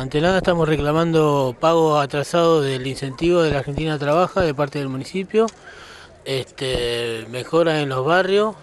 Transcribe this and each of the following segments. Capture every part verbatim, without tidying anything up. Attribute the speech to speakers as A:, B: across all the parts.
A: ante nada estamos reclamando pago atrasado del incentivo de la Argentina Trabaja de parte del municipio, este, mejora en los barrios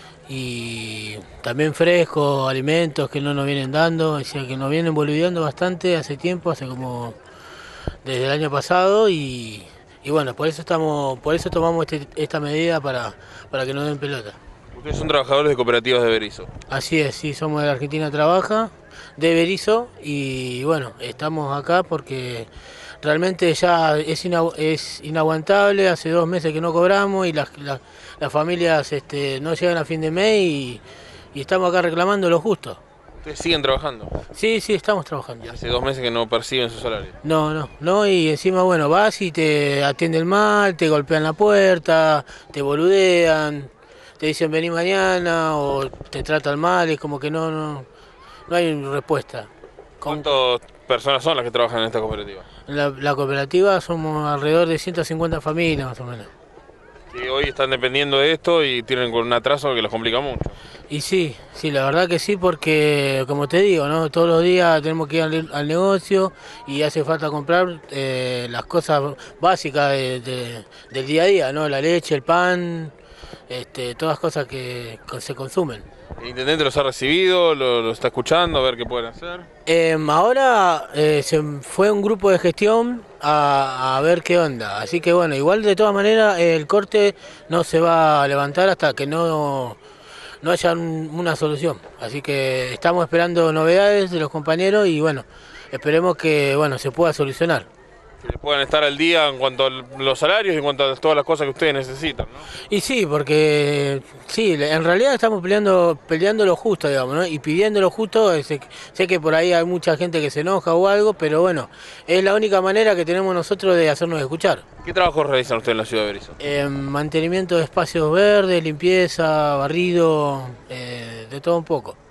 A: y también frescos, alimentos que no nos vienen dando, o sea, que nos vienen boliviando bastante hace tiempo, hace como desde el año pasado y, y bueno, por eso estamos, por eso tomamos este- esta medida para, para que nos den pelota.
B: Ustedes son trabajadores de cooperativas de Berizo.
A: Así es, sí, somos de la Argentina Trabaja, de Berizo, y bueno, estamos acá porque realmente ya es, ina- es inaguantable, hace dos meses que no cobramos y las, las, las familias este, no llegan a fin de mes y, y estamos acá reclamando lo justo.
B: Ustedes siguen trabajando.
A: Sí, sí, estamos trabajando.
B: Y hace dos meses que no perciben su salario.
A: No, no, no, y encima, bueno, vas y te atienden mal, te golpean la puerta, te boludean, te dicen vení mañana o te tratan mal, es como que no, no, no hay respuesta. Con
B: ¿Cuántas personas son las que trabajan en esta cooperativa?
A: la, la cooperativa somos alrededor de ciento cincuenta familias más o menos.
B: Que hoy están dependiendo de esto y tienen con un atraso que los complica mucho.
A: Y sí, sí, la verdad que sí, porque como te digo, ¿no? Todos los días tenemos que ir al, al negocio y hace falta comprar eh, las cosas básicas de- de- del día a día, ¿no? La leche, el pan, este, todas cosas que co- se consumen.
B: El intendente los ha recibido, lo, lo está escuchando, a ver qué pueden hacer.
A: Em, ahora eh, se fue un grupo de gestión a, a ver qué onda, así que bueno, igual de todas maneras el corte no se va a levantar hasta que no no haya un- una solución. Así que estamos esperando novedades de los compañeros y bueno, esperemos que bueno se pueda solucionar.
B: Que puedan estar al día en cuanto a los salarios y en cuanto a todas las cosas que ustedes necesitan, ¿no?
A: Y sí, porque sí, en realidad estamos peleando peleando lo justo, digamos, ¿no? Y pidiendo lo justo, sé, sé que por ahí hay mucha gente que se enoja o algo, pero bueno, es la única manera que tenemos nosotros de hacernos escuchar.
B: ¿Qué trabajos realizan ustedes en la ciudad de Berizo?
A: Eh, mantenimiento de espacios verdes, limpieza, barrido, eh, de todo un poco.